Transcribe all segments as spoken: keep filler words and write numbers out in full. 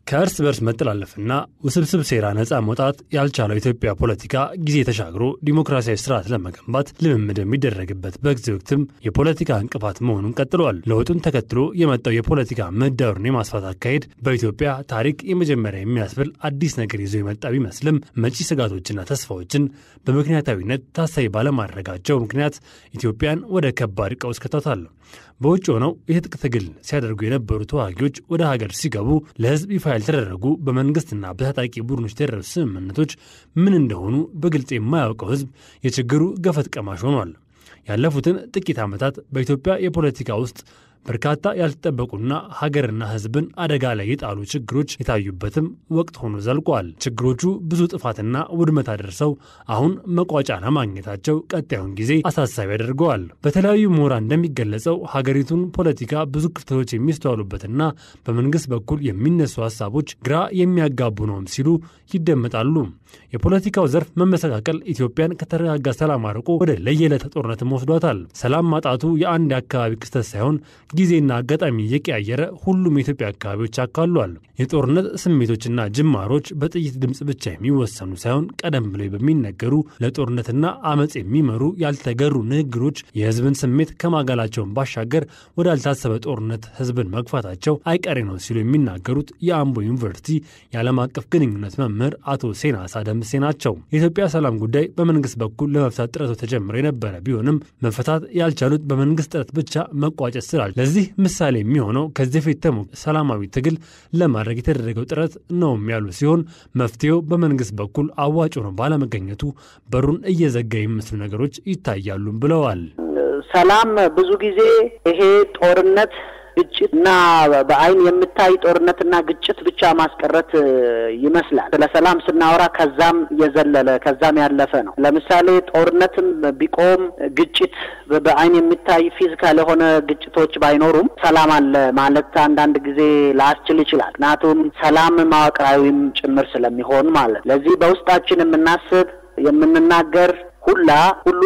ከእርስ በርስ መተላለፍና ውስብስብ ሴራ ነፃ መውጣት ያልቻለው ኢትዮጵያ ፖለቲካ ጊዜ ተሻግሮ ዲሞክራሲያዊ ስርዓት ለመገንባት ልምምድ የሚደረግበት በጊዜ ወቅትም የፖለቲካ እንቅፋት መሆኑን ቀጥሏል። ለውጡን ተከትሎ የመጣው የፖለቲካ ምህዳሩን የማስፋት አካሄድ በኢትዮጵያ ታሪክ የመጀመሪያ የሚያስብል አዲስ ነገር ይዞ የመጣ ቢመስልም መጪ ስጋቶችና ተስፋዎችን በምክንያታዊነት ታሳቢ ባለማድረጋቸው ምክንያት ኢትዮጵያን ወደ ከባድ ቀውስ ከተታል። በውጭ ሆነው የትጥቅ ትግል ሲያደርጉ የነበሩ ተዋጊዎች ወደ ሀገር ሲገቡ ለህዝብ ይፋ ያልተደረጉ በመንግስትና በታጣቂ ቡድኖች የተደረሱ ስምምነቶች ምን እንደሆኑ በግልጽ የማያውቀው ህዝብ የችግሩ ገፈት ቀማሽ ሆኗል። ያለፉትን ጥቂት ዓመታት በኢትዮጵያ የፖለቲካ ውስጥ በርካታ ያልተጠበቁና ሀገርና ህዝብን አደጋ ላይ የጣሉ ችግሮች የታዩበትም ወቅት ሆኖ ዘልቋል። ችግሮቹ ብዙ ጥፋትና ውድመት አደርሰው አሁን መቋጫ ለማግኘታቸው ቀጣዩን ጊዜ አሳሳቢ ያደርገዋል። በተለያዩ ምሁራን እንደሚገለጸው ሀገሪቱን ፖለቲካ ብዙ ክፍተቶች የሚስተዋሉበትና በመንግስት በኩል የሚነሱ ሀሳቦች ግራ የሚያጋቡ ነውም ሲሉ ይደመጣሉ። የፖለቲካው ዘርፍ መመሰቃቀል ኢትዮጵያን ከተረጋጋ ሰላም አርቆ ወደ ለየለት ጦርነትም ወስዷታል። ሰላም ማጣቱ የአንድ አካባቢ ክስተት ሳይሆን ጊዜና አጋጣሚ የቀያየረ ሁሉም የኢትዮጵያ አካባቢዎች አካሏል። የጦርነት ስሜቶችና ጅማሮች በጥይት ድምጽ ብቻ የሚወሰኑ ሳይሆን ቀደም ብለው በሚነገሩ ለጦርነትና አመጽ የሚመሩ ያልተገሩ ንግግሮች የህዝብን ስሜት ከማጋላቸውን ባሻገር ወዳልታሰበ ጦርነት ህዝብን መግፋታቸው አይቀሬ ነው ሲሉ የሚናገሩት የአምቦ ዩኒቨርሲቲ የዓለም አቀፍ ግንኙነት መምህር አቶ ሴናሳ ደምሴ ናቸው። የኢትዮጵያ ሰላም ጉዳይ በመንግስት በኩል ለመፍታት ጥረቶች ተጀምረው የነበረ ቢሆንም መፈታት ያልቻሉት በመንግስት ጥረት ብቻ መቋጨት ስላል ለዚህ ምሳሌ የሚሆነው ከዚህ ፊት ተሙ ሰላማዊ ትግል ለማድረግ የተደረገው ጥረት ነው ያሉ ሲሆን መፍትሄው በመንግስት በኩል አዋጭ ሆኖ ባለመገኘቱ በሩን እየዘጋ የሚመስሉ ነገሮች ይታያሉ ብለዋል። ሰላም ብዙ ጊዜ ይሄ ጦርነት ግጭትና በአይን የምታይ ጦርነትና ግጭት ብቻ ማስቀረት ይመስላል። ለሰላም ስናወራ ከዛም የዘለለ ከዛም ያለፈ ነው። ለምሳሌ ጦርነትም ቢቆም ግጭት በአይን የሚታይ ፊዚካል የሆነ ግጭቶች ባይኖሩም ሰላም አለ ማለት አንዳንድ ጊዜ ላስችል ይችላል። ምክንያቱም ሰላም መዋቅራዊም ጭምር ስለሚሆን ማለት ለዚህ በውስጣችን የምናስብ የምንናገር ሁላ ሁሉ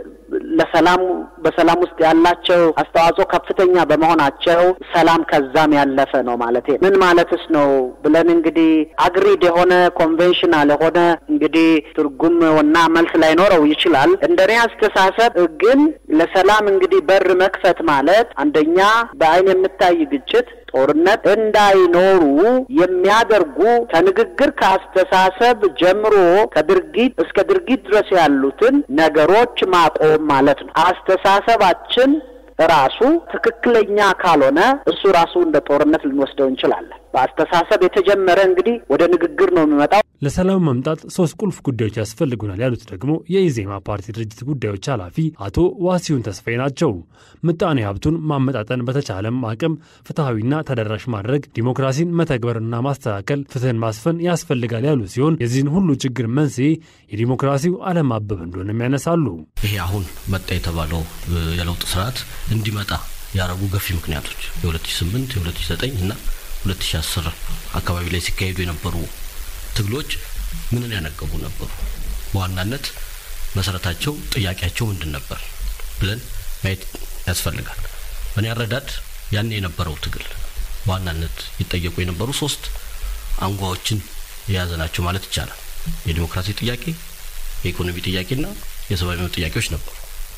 ለሰላም በሰላም ውስጥ ያላቸው አስተዋጽኦ ከፍተኛ በመሆናቸው ሰላም ከዛም ያለፈ ነው ማለት ነው። ምን ማለትስ ነው ብለን እንግዲህ አግሪድ የሆነ ኮንቬንሽናል የሆነ እንግዲህ ትርጉምና መልስ ላይኖረው ይችላል። እንደኔ አስተሳሰብ ግን ለሰላም እንግዲህ በር መክፈት ማለት አንደኛ በአይን የምታይ ግጭት ጦርነት እንዳይኖሩ የሚያደርጉ ከንግግር ከአስተሳሰብ ጀምሮ ከድርጊት እስከ ድርጊት ድረስ ያሉትን ነገሮች ማቆም ማለት ነው። አስተሳሰባችን ራሱ ትክክለኛ ካልሆነ እሱ ራሱ እንደ ጦርነት ልንወስደው እንችላለን። በአስተሳሰብ የተጀመረ እንግዲህ ወደ ንግግር ነው የሚመጣው። ለሰላም መምጣት ሶስት ቁልፍ ጉዳዮች ያስፈልጉናል ያሉት ደግሞ የኢዜማ ፓርቲ ድርጅት ጉዳዮች ኃላፊ አቶ ዋሲሁን ተስፋዬ ናቸው። ምጣኔ ሀብቱን ማመጣጠን፣ በተቻለም አቅም ፍትሃዊና ተደራሽ ማድረግ፣ ዲሞክራሲን መተግበርና ማስተካከል፣ ፍትህን ማስፈን ያስፈልጋል ያሉ ሲሆን የዚህን ሁሉ ችግር መንስኤ የዲሞክራሲው አለማበብ እንደሆነም ያነሳሉ። ይሄ አሁን መጣ የተባለው የለውጥ ስርዓት እንዲመጣ ያረጉ ገፊ ምክንያቶች የሁለት ሺህ ስምንት የሁለት ሺህ ዘጠኝ እና ሁለት ሺህ አስር አካባቢ ላይ ሲካሄዱ የነበሩ ትግሎች ምንን ያነገቡ ነበሩ? በዋናነት መሰረታቸው ጥያቄያቸው ምንድን ነበር ብለን ማየት ያስፈልጋል። በእኔ አረዳድ ያን የነበረው ትግል በዋናነት ይጠየቁ የነበሩ ሶስት አንጓዎችን የያዘ ናቸው ማለት ይቻላል። የዲሞክራሲ ጥያቄ፣ የኢኮኖሚ ጥያቄና የሰብአዊ መብት ጥያቄዎች ነበሩ።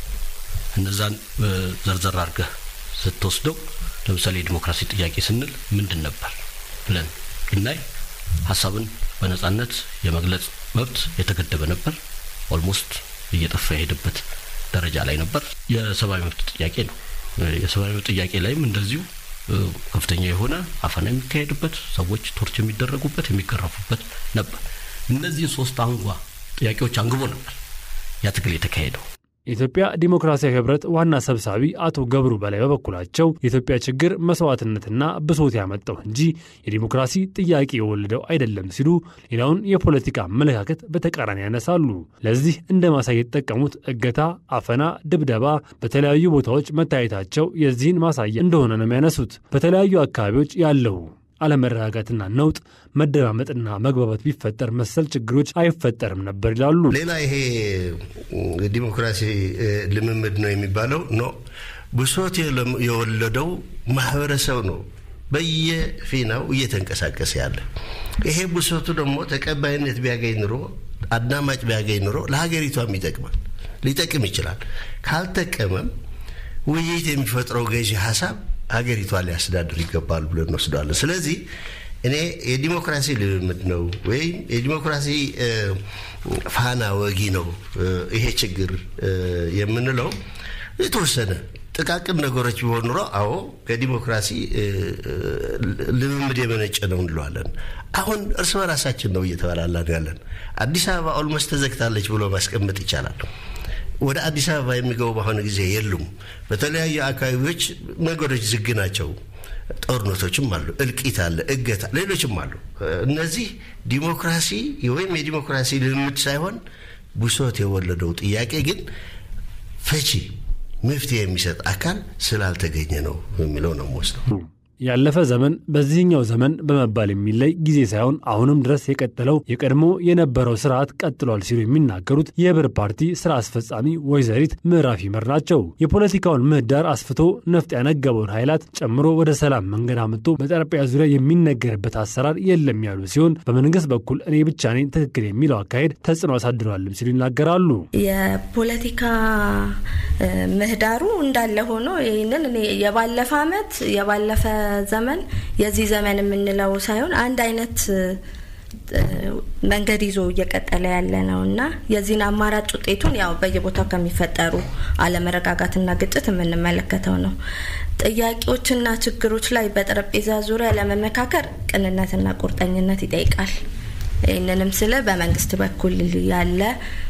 እነዛን ዘርዘር አድርገህ ስትወስደው ለምሳሌ የዲሞክራሲ ጥያቄ ስንል ምንድን ነበር ብለን ብናይ ሐሳብን በነጻነት የመግለጽ መብት የተገደበ ነበር። ኦልሞስት እየጠፋ የሄደበት ደረጃ ላይ ነበር። የሰብአዊ መብት ጥያቄ ነው። የሰብአዊ መብት ጥያቄ ላይም እንደዚሁ ከፍተኛ የሆነ አፈና የሚካሄድበት፣ ሰዎች ቶርች የሚደረጉበት፣ የሚገረፉበት ነበር። እነዚህ ሶስት አንጓ ጥያቄዎች አንግቦ ነበር ያ ትግል የተካሄደው። የኢትዮጵያ ዲሞክራሲያዊ ህብረት ዋና ሰብሳቢ አቶ ገብሩ በላይ በበኩላቸው የኢትዮጵያ ችግር መስዋዕትነትና ብሶት ያመጣው እንጂ የዲሞክራሲ ጥያቄ የወለደው አይደለም ሲሉ ሌላውን የፖለቲካ አመለካከት በተቃራኒ ያነሳሉ። ለዚህ እንደ ማሳየት የተጠቀሙት እገታ፣ አፈና፣ ድብደባ በተለያዩ ቦታዎች መታየታቸው የዚህን ማሳያ እንደሆነ ነው የሚያነሱት። በተለያዩ አካባቢዎች ያለው አለመረጋጋትና ነውጥ መደማመጥና መግባባት ቢፈጠር መሰል ችግሮች አይፈጠርም ነበር ይላሉ። ሌላ ይሄ ዲሞክራሲ ልምምድ ነው የሚባለው ነው ብሶት የወለደው ማህበረሰብ ነው በየፊናው እየተንቀሳቀሰ ያለ ይሄ ብሶቱ ደግሞ ተቀባይነት ቢያገኝ ኑሮ አድማጭ ቢያገኝ ኑሮ ለሀገሪቷም ይጠቅማል ሊጠቅም ይችላል ካልተቀመም ውይይት የሚፈጥረው ገዢ ሐሳብ ሀገሪቷ ሊያስተዳድር ይገባል ብለን እንወስዳለን ስለዚህ እኔ የዲሞክራሲ ልምምድ ነው ወይ የዲሞክራሲ ፋና ወጊ ነው ይሄ ችግር የምንለው የተወሰነ ጥቃቅን ነገሮች ቢሆኑ ኑሮ አዎ ከዲሞክራሲ ልምምድ የመነጨ ነው እንለዋለን አሁን እርስ በራሳችን ነው እየተባላላን ያለን አዲስ አበባ ኦልሞስት ተዘግታለች ብሎ ማስቀመጥ ይቻላል ወደ አዲስ አበባ የሚገቡ በአሁኑ ጊዜ የሉም በተለያዩ አካባቢዎች መንገዶች ዝግ ናቸው ጦርነቶችም አሉ እልቂት አለ እገታ ሌሎችም አሉ እነዚህ ዲሞክራሲ ወይም የዲሞክራሲ ልምምድ ሳይሆን ብሶት የወለደው ጥያቄ ግን ፈቺ መፍትሄ የሚሰጥ አካል ስላልተገኘ ነው የሚለው ነው ወስደው ያለፈ ዘመን በዚህኛው ዘመን በመባል የሚለይ ጊዜ ሳይሆን አሁንም ድረስ የቀጠለው የቀድሞ የነበረው ስርዓት ቀጥሏል ሲሉ የሚናገሩት የብር ፓርቲ ስራ አስፈጻሚ ወይዘሪት ምዕራፍ ይመር ናቸው የፖለቲካውን ምህዳር አስፍቶ ነፍጥ ያነገበውን ኃይላት ጨምሮ ወደ ሰላም መንገድ አምጥቶ በጠረጴዛ ዙሪያ የሚነገርበት አሰራር የለም ያሉ ሲሆን በመንግስት በኩል እኔ ብቻ ነኝ ትክክል የሚለው አካሄድ ተጽዕኖ አሳድሯልም ሲሉ ይናገራሉ የፖለቲካ ምህዳሩ እንዳለ ሆኖ ይሄንን እኔ የባለፈ አመት የባለፈ ዘመን የዚህ ዘመን የምንለው ሳይሆን አንድ አይነት መንገድ ይዞ እየቀጠለ ያለ ነውና የዚህን አማራጭ ውጤቱን ያው በየቦታው ከሚፈጠሩ አለመረጋጋትና ግጭት የምንመለከተው ነው ጥያቄዎችና ችግሮች ላይ በጠረጴዛ ዙሪያ ለመመካከር ቅንነትና ቁርጠኝነት ይጠይቃል ይሄንንም ስለ በመንግስት በኩል ያለ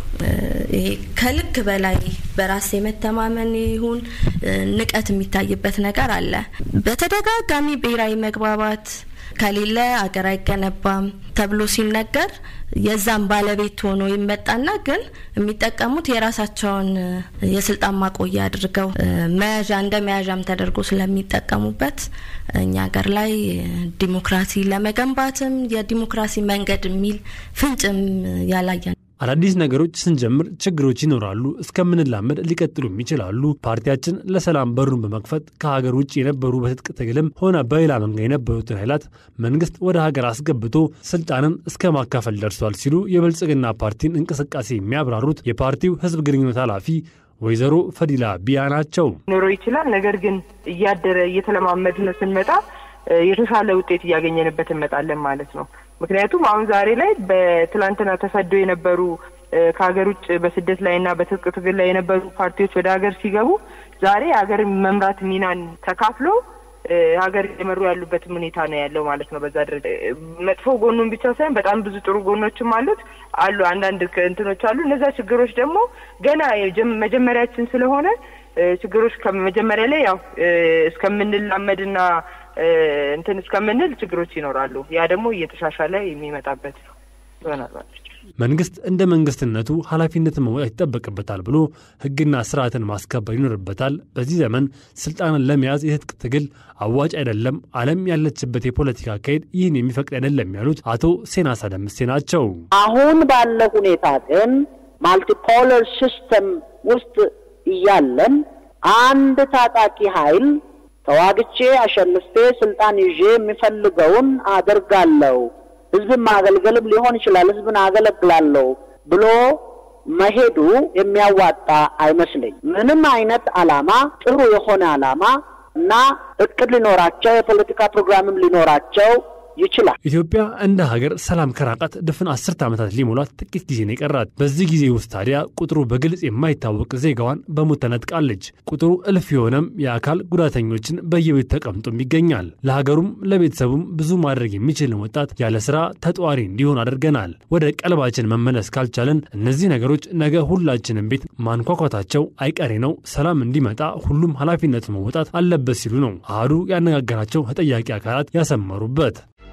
ከልክ በላይ በራስ የመተማመን ይሁን ንቀት የሚታይበት ነገር አለ በተደጋጋሚ ብሔራዊ መግባባት ከሌለ አገር አይገነባም ተብሎ ሲነገር የዛም ባለቤት ሆኖ ይመጣና ግን የሚጠቀሙት የራሳቸውን የስልጣን ማቆያ አድርገው መያዣ እንደ መያዣም ተደርጎ ስለሚጠቀሙበት እኛ ሀገር ላይ ዲሞክራሲ ለመገንባትም የዲሞክራሲ መንገድ የሚል ፍንጭም ያላየ አዳዲስ ነገሮች ስንጀምር ችግሮች ይኖራሉ እስከምንላመድ ሊቀጥሉም ይችላሉ ፓርቲያችን ለሰላም በሩን በመክፈት ከሀገር ውጭ የነበሩ በትጥቅ ትግልም ሆነ በሌላ መንገድ የነበሩት ኃይላት መንግስት ወደ ሀገር አስገብቶ ስልጣንን እስከ ማካፈል ደርሷል ሲሉ የብልጽግና ፓርቲን እንቅስቃሴ የሚያብራሩት የፓርቲው ህዝብ ግንኙነት ኃላፊ ወይዘሮ ፈዲላ ቢያ ናቸው ኖሮ ይችላል ነገር ግን እያደረ እየተለማመድን ስንመጣ የተሻለ ውጤት ያገኘንበት እንመጣለን ማለት ነው ምክንያቱም አሁን ዛሬ ላይ በትላንትና ተሰደው የነበሩ ከሀገር ውጭ በስደት ላይና በትጥቅ ትግል ላይ የነበሩ ፓርቲዎች ወደ ሀገር ሲገቡ ዛሬ ሀገር መምራት ሚናን ተካፍሎ ሀገር እየመሩ ያሉበት ሁኔታ ነው ያለው ማለት ነው በዛ ደረጃ መጥፎ ጎኑን ብቻ ሳይሆን በጣም ብዙ ጥሩ ጎኖችም አሉት አሉ አንዳንድ እንትኖች አሉ እነዛ ችግሮች ደግሞ ገና መጀመሪያችን ስለሆነ ችግሮች ከመጀመሪያ ላይ ያው እስከምንላመድና እንትን እስከምንል ችግሮች ይኖራሉ ያ ደግሞ እየተሻሻለ የሚመጣበት ይሆናል መንግስት እንደ መንግስትነቱ ኃላፊነትን መወጣት ይጠበቅበታል ብሎ ህግና ስርዓትን ማስከበር ይኖርበታል በዚህ ዘመን ስልጣንን ለመያዝ የትጥቅ ትግል አዋጭ አይደለም ዓለም ያለችበት የፖለቲካ አካሄድ ይህን የሚፈቅድ አይደለም ያሉት አቶ ሴናሳ ደምሴ ናቸው አሁን ባለው ሁኔታ ግን ማልቲፖላር ሲስተም ውስጥ እያለን አንድ ታጣቂ ኃይል ተዋግቼ አሸንፌ ስልጣን ይዤ የሚፈልገውን አደርጋለሁ ህዝብን ማገልገልም ሊሆን ይችላል ህዝብን አገለግላለሁ ብሎ መሄዱ የሚያዋጣ አይመስለኝ ምንም አይነት አላማ ጥሩ የሆነ አላማ እና እቅድ ሊኖራቸው የፖለቲካ ፕሮግራምም ሊኖራቸው ይችላል ኢትዮጵያ እንደ ሀገር ሰላም ከራቃት ድፍን አስርት ዓመታት ሊሞላት ጥቂት ጊዜ ነው የቀራት በዚህ ጊዜ ውስጥ ታዲያ ቁጥሩ በግልጽ የማይታወቅ ዜጋዋን በሞት ተነጥቃለች ቁጥሩ እልፍ የሆነም የአካል ጉዳተኞችን በየቤት ተቀምጦም ይገኛል ለሀገሩም ለቤተሰቡም ብዙ ማድረግ የሚችል ወጣት ያለ ስራ ተጧሪ እንዲሆን አድርገናል ወደ ቀልባችን መመለስ ካልቻለን እነዚህ ነገሮች ነገ ሁላችንም ቤት ማንኳኳታቸው አይቀሬ ነው ሰላም እንዲመጣ ሁሉም ኃላፊነቱን መወጣት አለበት ሲሉ ነው አሃዱ ያነጋገራቸው ተጠያቂ አካላት ያሰመሩበት